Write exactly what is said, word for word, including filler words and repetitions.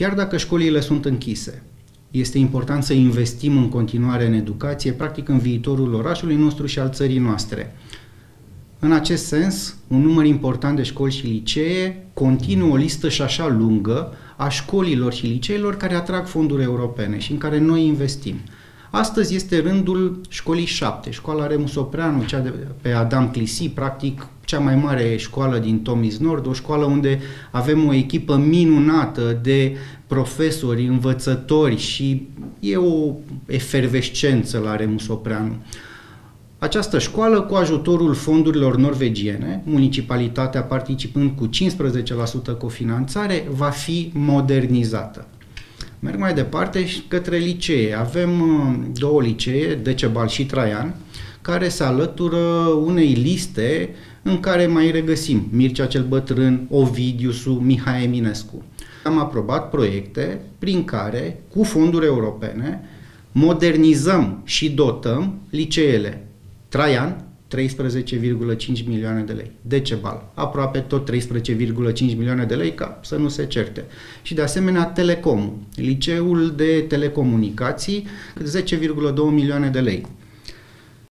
Chiar dacă școlile sunt închise, este important să investim în continuare în educație, practic în viitorul orașului nostru și al țării noastre. În acest sens, un număr important de școli și licee continuă o listă și așa lungă a școlilor și liceelor care atrag fonduri europene și în care noi investim. Astăzi este rândul școlii șapte, școala Remus Opreanu, cea de pe Adam Clisi, practic cea mai mare școală din Tomis Nord, o școală unde avem o echipă minunată de profesori, învățători și e o efervescență la Remus Opreanu. Această școală, cu ajutorul fondurilor norvegiene, municipalitatea participând cu cincisprezece la sută cofinanțare, va fi modernizată. Merg mai departe și către licee. Avem două licee, Decebal și Traian, care se alătură unei liste în care mai regăsim Mircea cel Bătrân, Ovidiusu, Mihai Eminescu. Am aprobat proiecte prin care, cu fonduri europene, modernizăm și dotăm liceele. Traian, treisprezece virgulă cinci milioane de lei. Decebal, aproape tot treisprezece virgulă cinci milioane de lei, ca să nu se certe. Și de asemenea Telecomul, liceul de telecomunicații, zece virgulă doi milioane de lei.